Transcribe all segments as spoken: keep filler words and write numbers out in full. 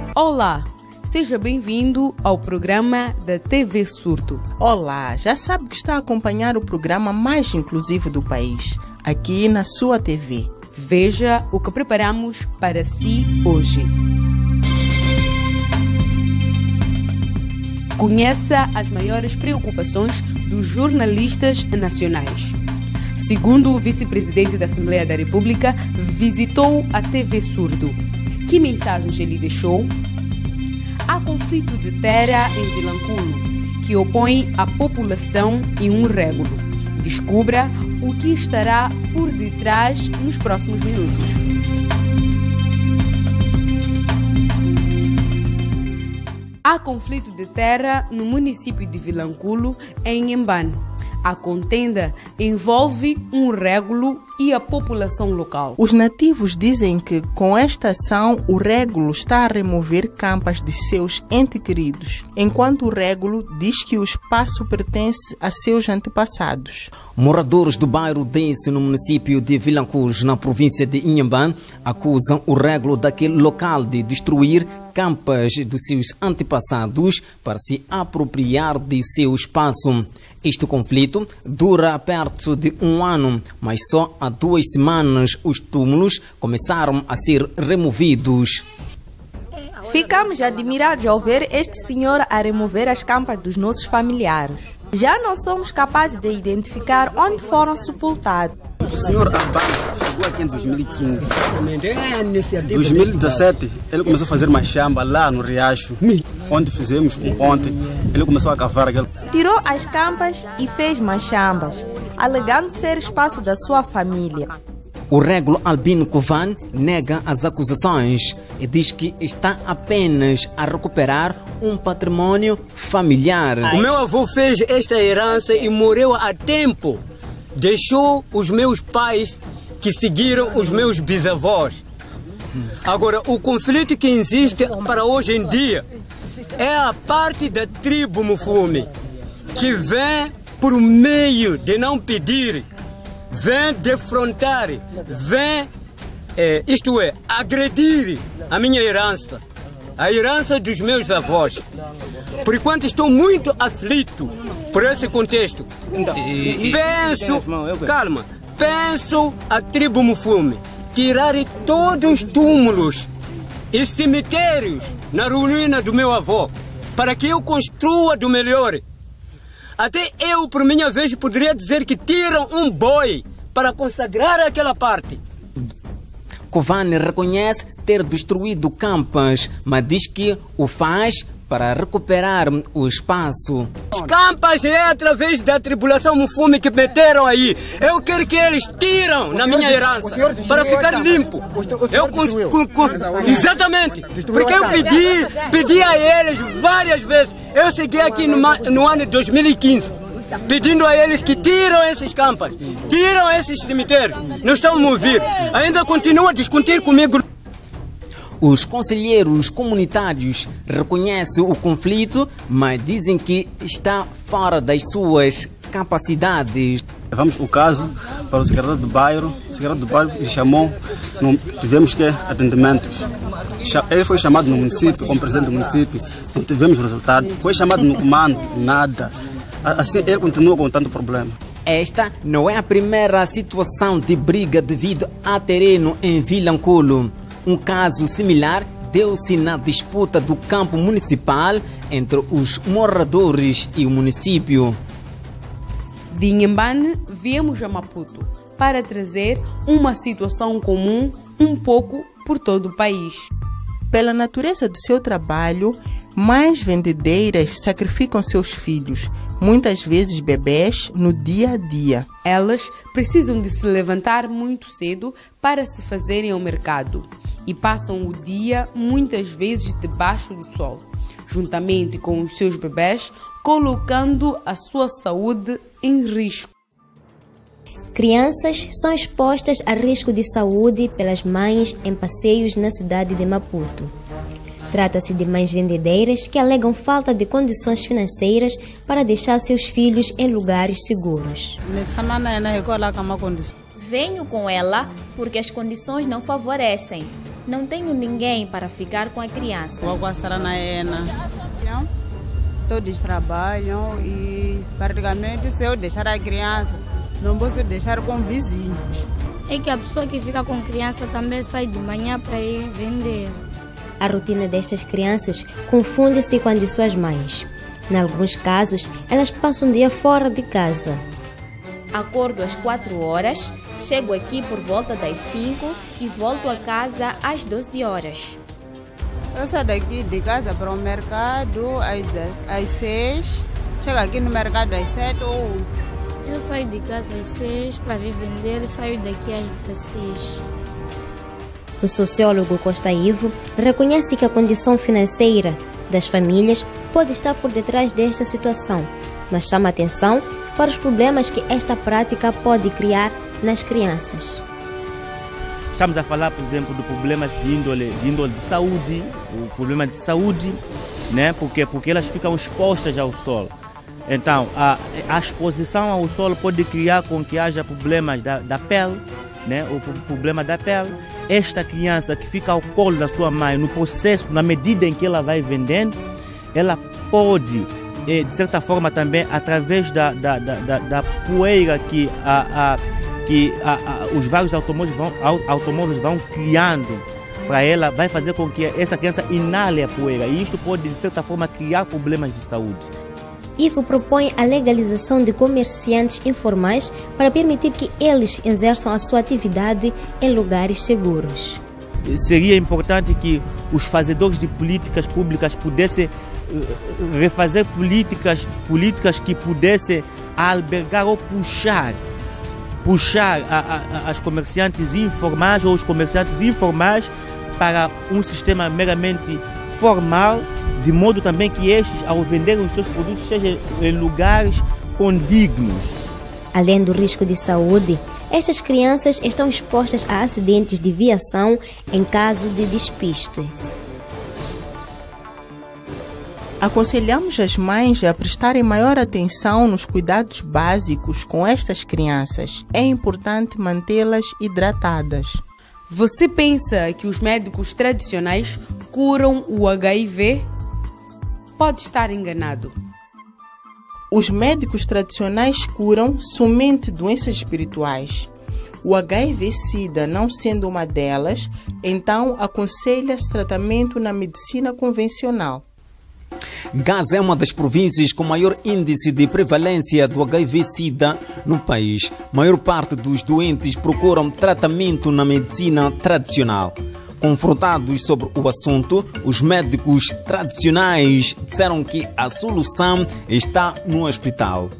Olá, seja bem-vindo ao programa da T V Surdo. Olá, já sabe que está a acompanhar o programa mais inclusivo do país, aqui na sua T V. Veja o que preparamos para si hoje. Conheça as maiores preocupações dos jornalistas nacionais. Segundo o vice-presidente da Assembleia da República, visitou a T V Surdo. Que mensagens ele deixou? Há conflito de terra em Vilanculo, que opõe a população e um régulo. Descubra o que estará por detrás nos próximos minutos. Há conflito de terra no município de Vilanculo, em Inhambane. A contenda envolve um régulo e a população local. Os nativos dizem que, com esta ação, o régulo está a remover campas de seus entes queridos, enquanto o régulo diz que o espaço pertence a seus antepassados. Moradores do bairro Dense, no município de Vilanculo, na província de Inhambane, acusam o régulo daquele local de destruir campas dos seus antepassados para se apropriar de seu espaço. Este conflito dura perto de um ano, mas só há duas semanas os túmulos começaram a ser removidos. Ficamos admirados ao ver este senhor a remover as campas dos nossos familiares. Já não somos capazes de identificar onde foram sepultados. O senhor Arbano chegou aqui em dois mil e quinze. Em dois mil e dezessete, ele começou a fazer uma chamba lá no Riacho, onde fizemos um ponte. Ele começou a cavar aquele. Tirou as campas e fez machambas, alegando ser espaço da sua família. O régulo Albino Kovan nega as acusações e diz que está apenas a recuperar um patrimônio familiar. O meu avô fez esta herança e morreu há tempo. Deixou os meus pais que seguiram os meus bisavós. Agora, o conflito que existe para hoje em dia é a parte da tribo Mufume, que vem por meio de não pedir, vem defrontar, vem, é, isto é, agredir a minha herança, a herança dos meus avós. Por enquanto estou muito aflito por esse contexto. Penso, calma, penso a tribo Mufume tirar todos os túmulos e cemitérios na ruína do meu avô, para que eu construa do melhor. Até eu, por minha vez, poderia dizer que tiram um boi para consagrar aquela parte. Kovan reconhece ter destruído campas, mas diz que o faz para recuperar o espaço. As campas é através da tribulação Mufume que meteram aí. Eu quero que eles tiram na minha herança para ficar limpo. Eu com, com, exatamente. Porque eu pedi, pedi a eles várias vezes. Eu cheguei aqui no, no ano de dois mil e quinze, pedindo a eles que tiram esses campas, tiram esses cemitérios. Não estão a me ouvir. Ainda continuam a discutir comigo. Os conselheiros comunitários reconhecem o conflito, mas dizem que está fora das suas capacidades. Levamos o caso para o secretário do bairro, o secretário do bairro me chamou, não tivemos que atendimentos. Ele foi chamado no município, como presidente do município, não tivemos resultado. Foi chamado no comando, nada. Assim ele continua com tanto problema. Esta não é a primeira situação de briga devido a terreno em Vilanculo. Um caso similar deu-se na disputa do campo municipal entre os moradores e o município. De Inhambane, viemos a Maputo para trazer uma situação comum um pouco por todo o país. Pela natureza do seu trabalho, mais vendedeiras sacrificam seus filhos, muitas vezes bebês, no dia a dia. Elas precisam de se levantar muito cedo para se fazerem ao mercado e passam o dia muitas vezes debaixo do sol, juntamente com os seus bebês, colocando a sua saúde em risco. Crianças são expostas a risco de saúde pelas mães em passeios na cidade de Maputo. Trata-se de mães vendedeiras que alegam falta de condições financeiras para deixar seus filhos em lugares seguros. Venho com ela porque as condições não favorecem. Não tenho ninguém para ficar com a criança. Todos trabalham e praticamente se eu deixar a criança, não posso deixar com vizinhos. É que a pessoa que fica com criança também sai de manhã para ir vender. A rotina destas crianças confunde-se com a de suas mães. Em alguns casos, elas passam um dia fora de casa. Acordo às quatro horas, chego aqui por volta das cinco e volto a casa às doze horas. Eu saio daqui de casa para o mercado às seis, chego aqui no mercado às sete ou oito. Eu saio de casa às seis para vir vender e saio daqui às dezesseis. O sociólogo Costa Ivo reconhece que a condição financeira das famílias pode estar por detrás desta situação, mas chama atenção para os problemas que esta prática pode criar nas crianças. Estamos a falar, por exemplo, de problemas de índole de, índole de saúde, o problema de saúde, né? Porque, porque elas ficam expostas ao sol. Então, a, a exposição ao sol pode criar com que haja problemas da, da pele, né? O problema da pele. Esta criança que fica ao colo da sua mãe, no processo, na medida em que ela vai vendendo, ela pode, de certa forma também, através da, da, da, da poeira que, a, a, que a, a, os vários automóveis vão, automóveis vão criando para ela, vai fazer com que essa criança inale a poeira. E isto pode, de certa forma, criar problemas de saúde. Ivo propõe a legalização de comerciantes informais para permitir que eles exerçam a sua atividade em lugares seguros. Seria importante que os fazedores de políticas públicas pudessem refazer políticas, políticas que pudessem albergar ou puxar, puxar a, a, as comerciantes informais ou os comerciantes informais para um sistema meramente formal, de modo também que estes, ao venderem os seus produtos, sejam em lugares condignos. Além do risco de saúde, estas crianças estão expostas a acidentes de viação em caso de despiste. Aconselhamos as mães a prestarem maior atenção nos cuidados básicos com estas crianças. É importante mantê-las hidratadas. Você pensa que os médicos tradicionais curam o H I V? Pode estar enganado. Os médicos tradicionais curam somente doenças espirituais. O H I V-Sida não sendo uma delas, então aconselha-se tratamento na medicina convencional. Gaza é uma das províncias com maior índice de prevalência do H I V-Sida no país. A maior parte dos doentes procuram tratamento na medicina tradicional. Confrontados sobre o assunto, os médicos tradicionais disseram que a solução está no hospital.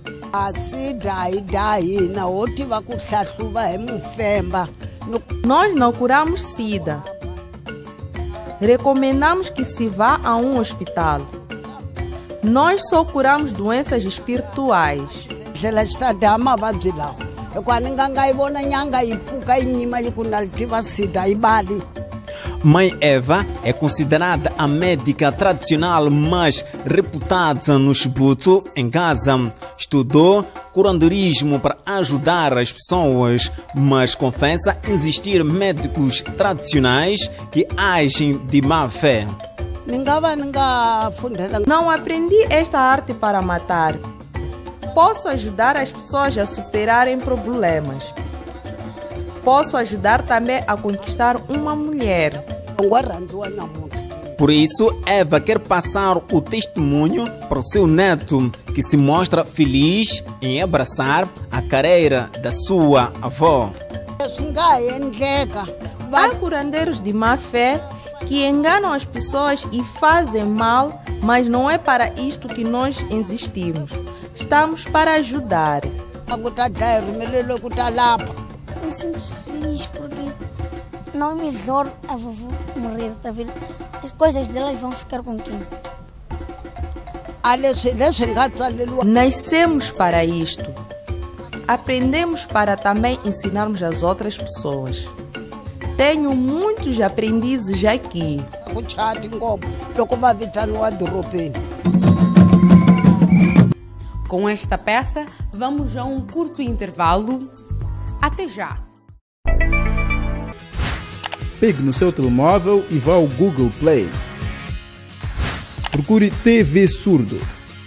Nós não curamos SIDA. Recomendamos que se vá a um hospital. Nós só curamos doenças espirituais. Mãe Eva é considerada a médica tradicional mais reputada no Chibuto, em Gaza. Estudou curanderismo para ajudar as pessoas, mas confessa existir médicos tradicionais que agem de má fé. Não aprendi esta arte para matar. Posso ajudar as pessoas a superarem problemas. Posso ajudar também a conquistar uma mulher. Por isso, Eva quer passar o testemunho para o seu neto, que se mostra feliz em abraçar a carreira da sua avó. Há curandeiros de má fé que enganam as pessoas e fazem mal, mas não é para isto que nós existimos. Estamos para ajudar. Me sinto feliz porque não me melhor a vovó morrer, tá vendo? As coisas delas vão ficar com quem? Nascemos para isto. Aprendemos para também ensinarmos as outras pessoas. Tenho muitos aprendizes aqui. Com esta peça, vamos a um curto intervalo. Até já! pegue no seu telemóvel e vá ao Google Play. Procure T V Surdo.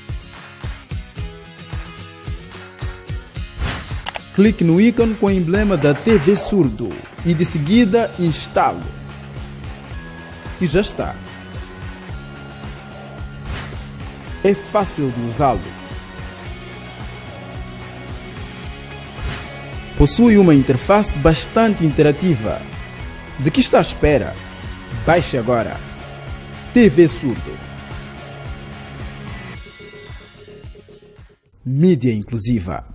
Clique no ícone com o emblema da T V Surdo e de seguida instale. E já está. É fácil de usá-lo. Possui uma interface bastante interativa. De que está à espera? Baixe agora. T V Surdo. Mídia inclusiva.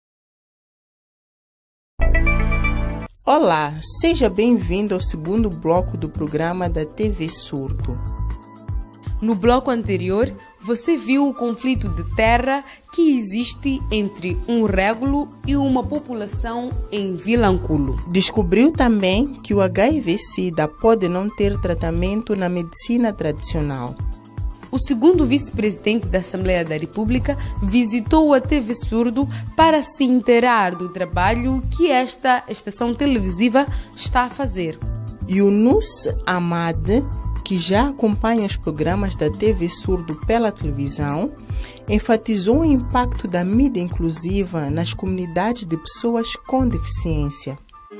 Olá, seja bem-vindo ao segundo bloco do programa da T V Surdo. No bloco anterior, você viu o conflito de terra que existe entre um régulo e uma população em Vilanculo. Descobriu também que o H I V-Sida pode não ter tratamento na medicina tradicional. O segundo vice-presidente da Assembleia da República visitou a T V Surdo para se inteirar do trabalho que esta estação televisiva está a fazer. Yunus Ahmad, que já acompanha os programas da T V Surdo pela televisão, enfatizou o impacto da mídia inclusiva nas comunidades de pessoas com deficiência.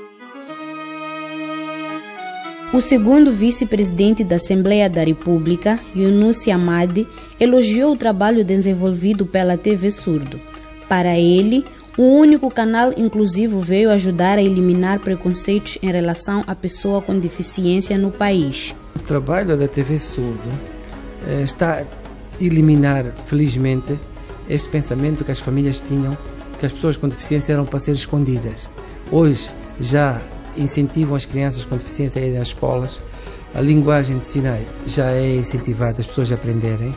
O segundo vice-presidente da Assembleia da República, Yunus Ahmad, elogiou o trabalho desenvolvido pela T V Surdo. Para ele, o único canal inclusivo veio ajudar a eliminar preconceitos em relação à pessoa com deficiência no país. O trabalho da T V Surdo eh, está a eliminar, felizmente, este pensamento que as famílias tinham, que as pessoas com deficiência eram para ser escondidas. Hoje já incentivam as crianças com deficiência a irem às escolas, a linguagem de sinais já é incentivada, as pessoas a aprenderem.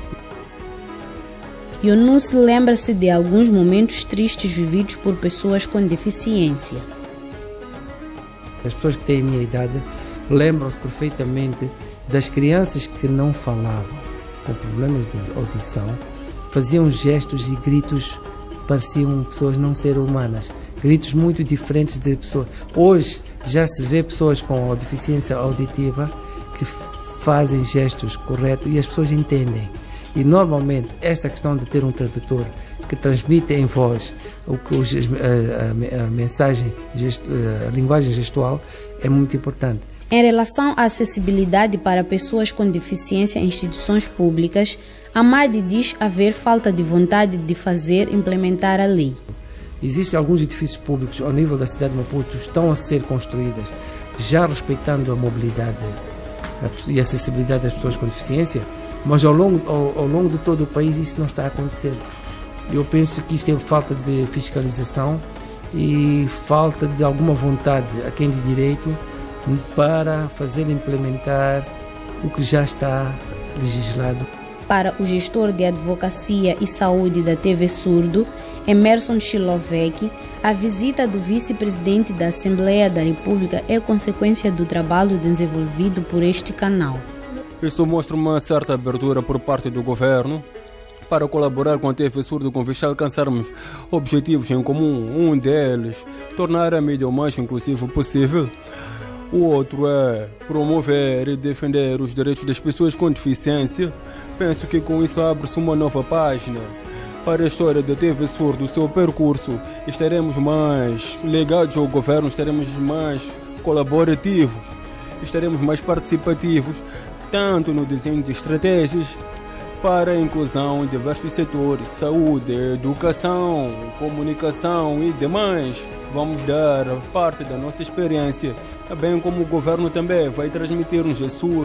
Yunus lembra-se de alguns momentos tristes vividos por pessoas com deficiência. As pessoas que têm a minha idade lembram-se perfeitamente das crianças que não falavam, com problemas de audição, faziam gestos e gritos, pareciam pessoas não ser humanas, gritos muito diferentes de pessoas. Hoje já se vê pessoas com deficiência auditiva que fazem gestos corretos e as pessoas entendem. E normalmente esta questão de ter um tradutor que transmite em voz o que os, a, a, a mensagem, a linguagem gestual é muito importante. Em relação à acessibilidade para pessoas com deficiência em instituições públicas, Ahmad diz haver falta de vontade de fazer implementar a lei. Existem alguns edifícios públicos ao nível da cidade de Maputo estão a ser construídas já respeitando a mobilidade e a acessibilidade das pessoas com deficiência, mas ao longo, ao, ao longo de todo o país isso não está a acontecer. Eu penso que isto é falta de fiscalização e falta de alguma vontade a quem de direito para fazer implementar o que já está legislado. Para o gestor de Advocacia e Saúde da T V Surdo, Emerson Chilovec, a visita do vice-presidente da Assembleia da República é consequência do trabalho desenvolvido por este canal. Isso mostra uma certa abertura por parte do governo para colaborar com a T V Surdo com vista a alcançarmos objetivos em comum. Um deles, tornar a mídia o mais inclusiva possível. O outro é promover e defender os direitos das pessoas com deficiência. Penso que com isso abre-se uma nova página para a história da T V Surdo, o seu percurso. Estaremos mais ligados ao governo, estaremos mais colaborativos, estaremos mais participativos, tanto no desenho de estratégias para a inclusão em diversos setores, saúde, educação, comunicação e demais. Vamos dar parte da nossa experiência, bem como o governo também vai transmitir um Jesus.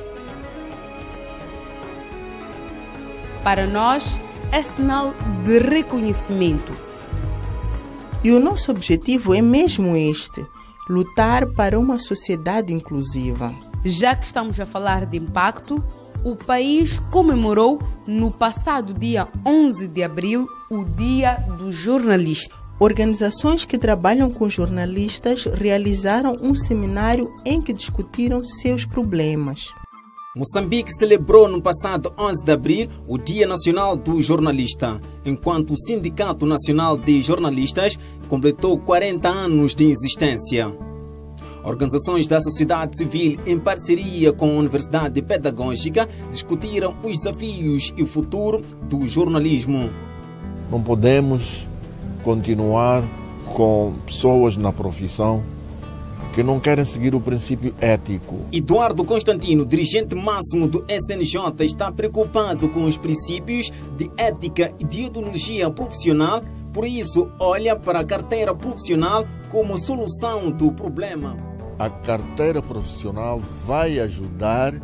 Para nós, é sinal de reconhecimento. E o nosso objetivo é mesmo este: lutar para uma sociedade inclusiva. Já que estamos a falar de impacto, o país comemorou no passado dia onze de abril o Dia do Jornalista. Organizações que trabalham com jornalistas realizaram um seminário em que discutiram seus problemas. Moçambique celebrou no passado onze de abril o Dia Nacional do Jornalista, enquanto o Sindicato Nacional de Jornalistas completou quarenta anos de existência. Organizações da sociedade civil, em parceria com a Universidade Pedagógica, discutiram os desafios e o futuro do jornalismo. Não podemos continuar com pessoas na profissão que não querem seguir o princípio ético. Eduardo Constantino, dirigente máximo do S N J, está preocupado com os princípios de ética e de ideologia profissional, por isso olha para a carteira profissional como solução do problema. A carteira profissional vai ajudar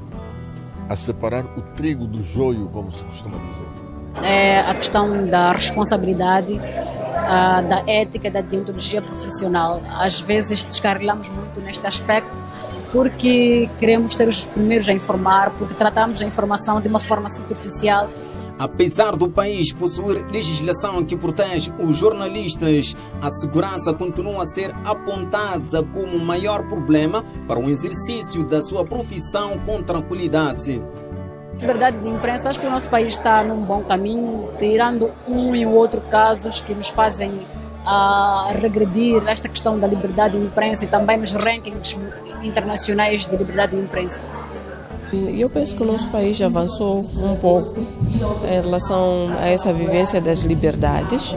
a separar o trigo do joio, como se costuma dizer. É a questão da responsabilidade, Uh, da ética, da deontologia profissional. Às vezes descarrilamos muito neste aspecto porque queremos ser os primeiros a informar, porque tratamos a informação de uma forma superficial. Apesar do país possuir legislação que protege os jornalistas, a segurança continua a ser apontada como o maior problema para o exercício da sua profissão com tranquilidade. Liberdade de imprensa, acho que o nosso país está num bom caminho, tirando um e outro casos que nos fazem uh, regredir nesta questão da liberdade de imprensa e também nos rankings internacionais de liberdade de imprensa. Eu penso que o nosso país avançou um pouco em relação a essa vivência das liberdades,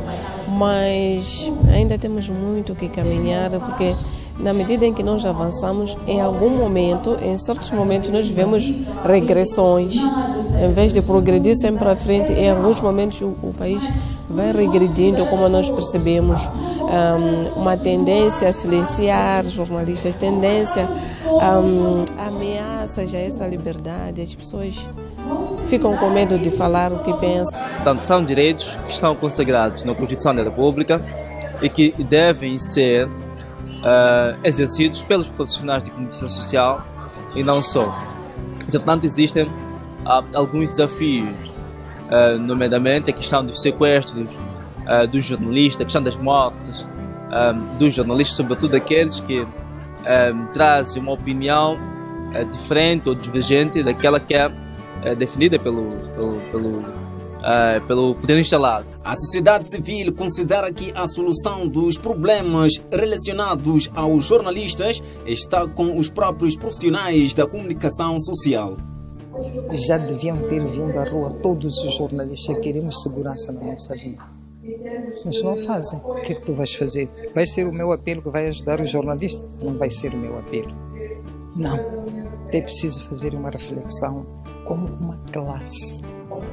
mas ainda temos muito que caminhar, porque na medida em que nós avançamos, em algum momento, em certos momentos, nós vemos regressões. Em vez de progredir sempre à frente, em alguns momentos o, o país vai regredindo, como nós percebemos, um, uma tendência a silenciar jornalistas, tendência um, a ameaças a essa liberdade. As pessoas ficam com medo de falar o que pensam. Portanto, são direitos que estão consagrados na Constituição da República e que devem ser Uh, exercidos pelos profissionais de comunicação social e não só. Entretanto, existem uh, alguns desafios, uh, nomeadamente a questão dos sequestros uh, dos jornalistas, a questão das mortes uh, dos jornalistas, sobretudo aqueles que uh, trazem uma opinião uh, diferente ou divergente daquela que é uh, definida pelo, pelo, pelo Uh, pelo poder instalado. A sociedade civil considera que a solução dos problemas relacionados aos jornalistas está com os próprios profissionais da comunicação social. Já deviam ter vindo à rua todos os jornalistas. Queremos segurança na nossa vida, mas não fazem. O que é que tu vais fazer? Vai ser o meu apelo que vai ajudar os jornalistas? Não vai ser o meu apelo. Não. É preciso fazer uma reflexão como uma classe.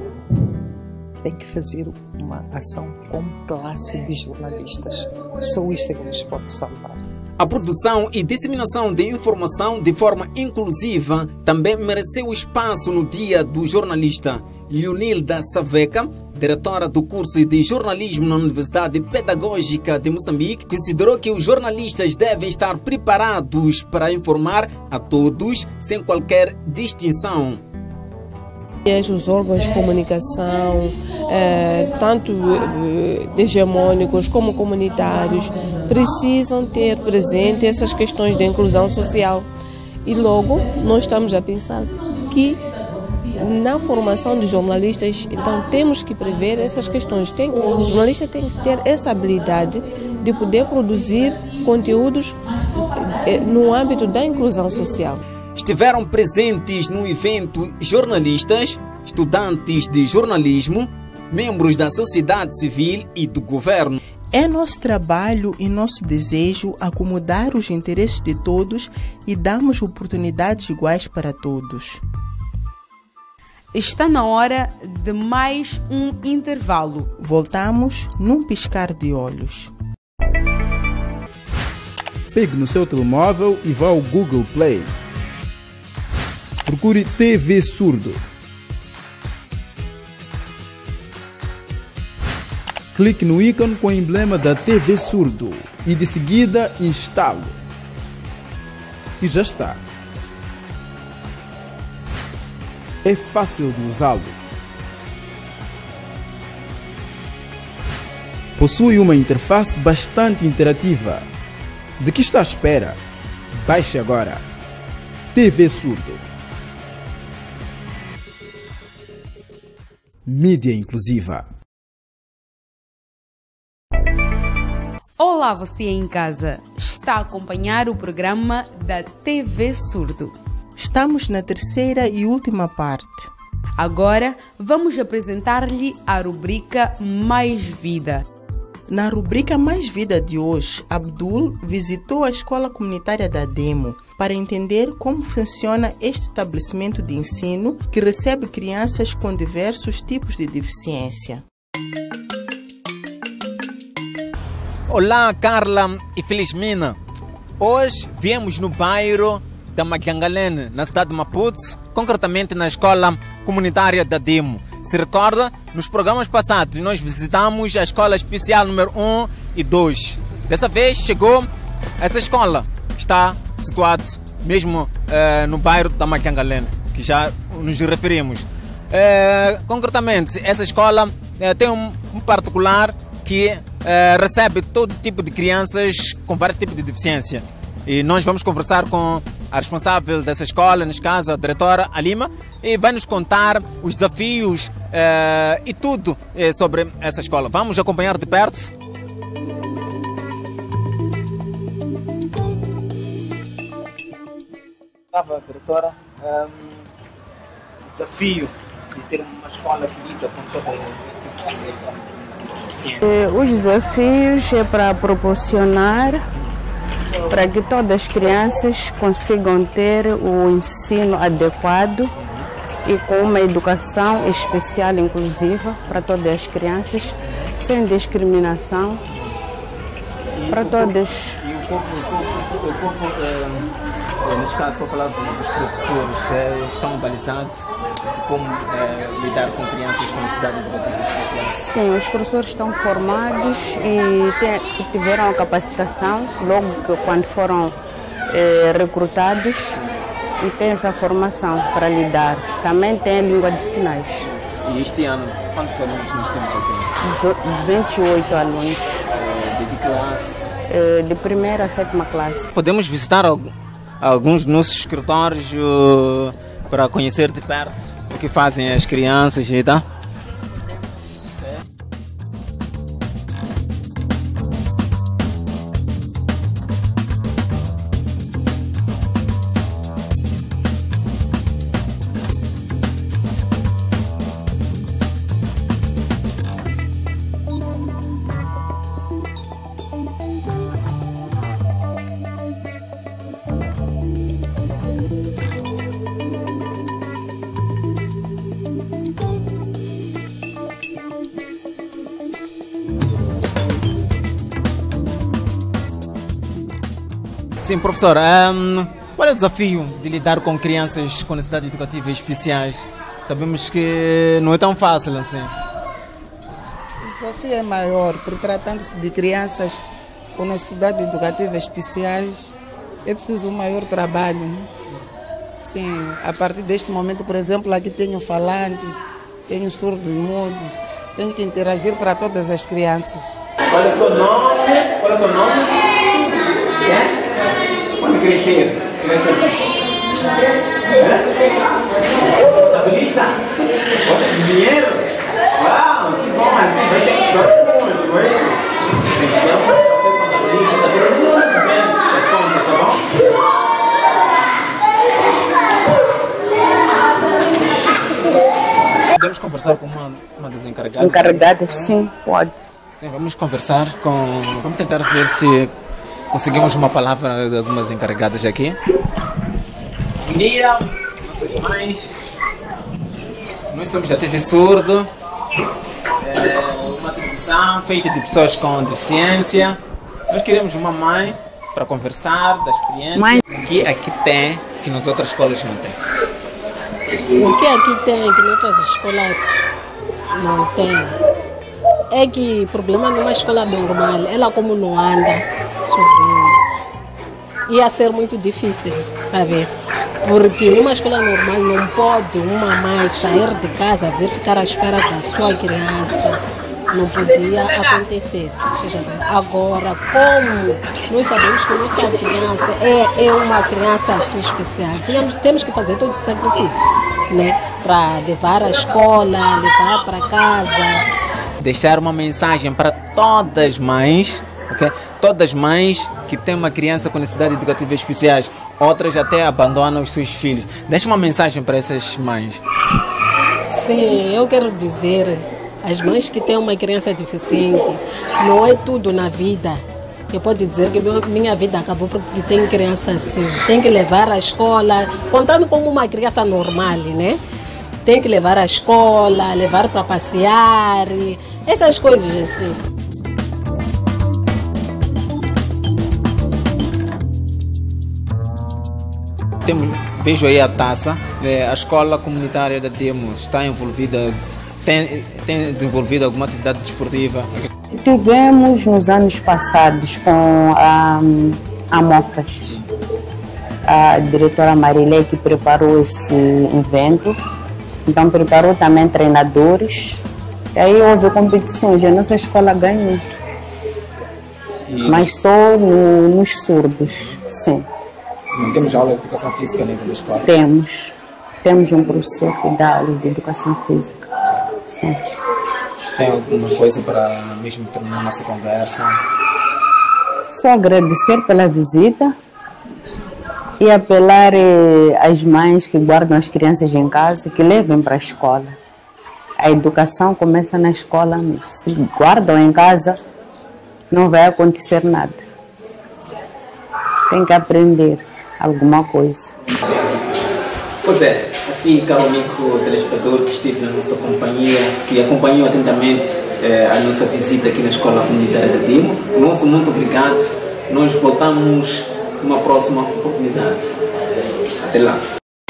Tem que fazer uma ação como classe de jornalistas. Só isso é que nos pode salvar. A produção e disseminação de informação de forma inclusiva também mereceu espaço no Dia do Jornalista. Leonilda Saveca, diretora do curso de jornalismo na Universidade Pedagógica de Moçambique, considerou que os jornalistas devem estar preparados para informar a todos sem qualquer distinção. Os órgãos de comunicação, eh, tanto eh, hegemônicos como comunitários, precisam ter presente essas questões de inclusão social. E logo nós estamos a pensar que na formação de jornalistas, então temos que prever essas questões. Tem, o jornalista tem que ter essa habilidade de poder produzir conteúdos eh, no âmbito da inclusão social. Estiveram presentes no evento jornalistas, estudantes de jornalismo, membros da sociedade civil e do governo. É nosso trabalho e nosso desejo acomodar os interesses de todos e darmos oportunidades iguais para todos. Está na hora de mais um intervalo. Voltamos num piscar de olhos. Pegue no seu telemóvel e vá ao Google Play. Procure T V Surdo. Clique no ícone com o emblema da T V Surdo e de seguida instale. E já está. É fácil de usá-lo. Possui uma interface bastante interativa. De que está à espera? Baixe agora. T V Surdo. Mídia inclusiva. Olá, você em casa. Está a acompanhar o programa da T V Surdo. Estamos na terceira e última parte. Agora vamos apresentar-lhe a rubrica Mais Vida. Na rubrica Mais Vida de hoje, Abdul visitou a escola comunitária da Demo para entender como funciona este estabelecimento de ensino que recebe crianças com diversos tipos de deficiência. Olá, Carla e Felizmina. Hoje viemos no bairro da Maquiangalene, na cidade de Maputo, concretamente na escola comunitária da Demo. Se recorda, nos programas passados nós visitamos a escola especial número um e dois. Dessa vez chegou essa escola, que está situada mesmo eh, no bairro da Maquiangalene, que já nos referimos. Eh, concretamente, essa escola eh, tem um, um particular que eh, recebe todo tipo de crianças com vários tipos de deficiência. E nós vamos conversar com a responsável dessa escola, neste caso a diretora Alima, e vai nos contar os desafios eh, e tudo eh, sobre essa escola. Vamos acompanhar de perto. Estava, diretora, um, desafio de ter uma escola que lida com toda a deficiência. Os desafios é para proporcionar para que todas as crianças consigam ter o ensino adequado e com uma educação especial inclusiva para todas as crianças, sem discriminação, para todas. E o corpo, o corpo, o corpo é, neste caso estou a falar dos professores, é, estão balizados como é, lidar com crianças com necessidades educativas especiais? Sim, os professores estão formados e te, tiveram a capacitação logo que quando foram eh, recrutados e têm essa formação para lidar. Também tem a língua de sinais. E este ano, quantos alunos nós temos aqui? duzentos e oito alunos. É, de que classe? É, de primeira a sétima classe. Podemos visitar alguns dos nossos escritórios uh, para conhecer de perto o que fazem as crianças e tal. Sim, professor, um, qual é o desafio de lidar com crianças com necessidades educativas especiais? Sabemos que não é tão fácil assim. O desafio é maior, porque tratando-se de crianças com necessidades educativas especiais, é preciso um maior trabalho. Né? Sim, a partir deste momento, por exemplo, aqui tenho falantes, tenho surdo e mudo, tenho que interagir para todas as crianças. Qual é o seu nome? Qual é o seu nome? É? Quando crescer, crescer. Contabilista? Gosta de dinheiro? Uau, que bom, assim vai ter que estudar muito, não é isso? Tem que estudar para ser contabilista, saber muito bem as contas, tá bom? Podemos conversar com uma, uma das encarregadas? Encarregadas, sim, pode. Sim, vamos conversar com... Vamos tentar ver se conseguimos uma palavra de algumas encarregadas aqui. Bom dia, nossas mães. Nós somos da T V Surdo. É uma televisão feita de pessoas com deficiência. Nós queremos uma mãe para conversar da experiência mãe. que aqui tem, que nas outras escolas não tem. O que aqui tem, que nas outras escolas não tem, é que o problema numa escola normal, ela como não anda sozinha, ia ser muito difícil, a ver. Porque numa escola normal não pode uma mãe sair de casa, vir ficar à espera da sua criança. Não podia acontecer. Agora, como nós sabemos que nossa criança é, é uma criança assim especial, temos, temos que fazer todo o sacrifício, né? Para levar à escola, levar para casa. Deixar uma mensagem para todas as mães Okay? Todas as mães que têm uma criança com necessidades educativas especiais, outras até abandonam os seus filhos. Deixa uma mensagem para essas mães. Sim, eu quero dizer, as mães que têm uma criança deficiente, não é tudo na vida. Eu posso dizer que minha vida acabou porque tem criança assim. Tem que levar à escola, contando como uma criança normal, né? Tem que levar à escola, levar para passear, essas coisas assim. Tem, vejo aí a taça, a escola comunitária da Demo está envolvida, tem, tem desenvolvido alguma atividade desportiva? Tivemos nos anos passados com a, a Mofas, a diretora Marilé, que preparou esse evento, então preparou também treinadores, e aí houve competições, a nossa escola ganhou, e mas só no, nos surdos, sim. Não temos aula de educação física dentro da escola? Temos, temos um professor que dá aula de educação física, sim. Tem alguma coisa para mesmo terminar nossa conversa? Só agradecer pela visita e apelar eh, às mães que guardam as crianças em casa, que levem para a escola. A educação começa na escola. Se guardam em casa, não vai acontecer nada. Tem que aprender alguma coisa. Pois é, assim, caro amigo telespectador que esteve na nossa companhia, que acompanhou atentamente eh, a nossa visita aqui na Escola Comunitária da Dimo, nosso muito obrigado. Nós voltamos numa próxima oportunidade. Até lá.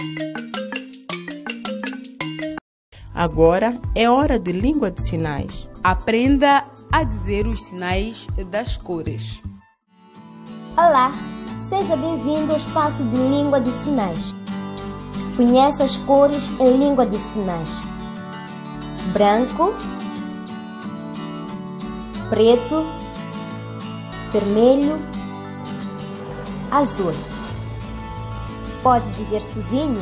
Agora é hora de língua de sinais. Aprenda a dizer os sinais das cores. Olá, seja bem-vindo ao espaço de língua de sinais. Conheça as cores em língua de sinais: branco, preto, vermelho, azul. Pode dizer sozinho?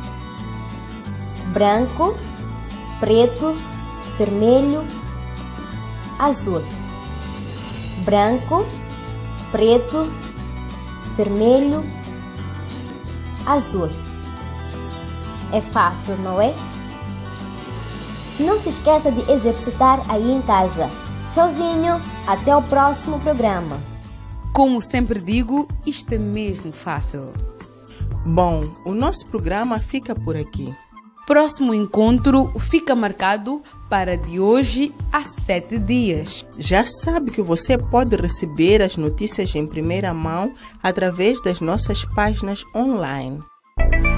Branco, preto, vermelho, azul. Branco, preto, vermelho, azul. É fácil, não é? Não se esqueça de exercitar aí em casa. Tchauzinho, até o próximo programa. Como sempre digo, isto é mesmo fácil. Bom, o nosso programa fica por aqui. Próximo encontro fica marcado para de hoje a sete dias. Já sabe que você pode receber as notícias em primeira mão através das nossas páginas online.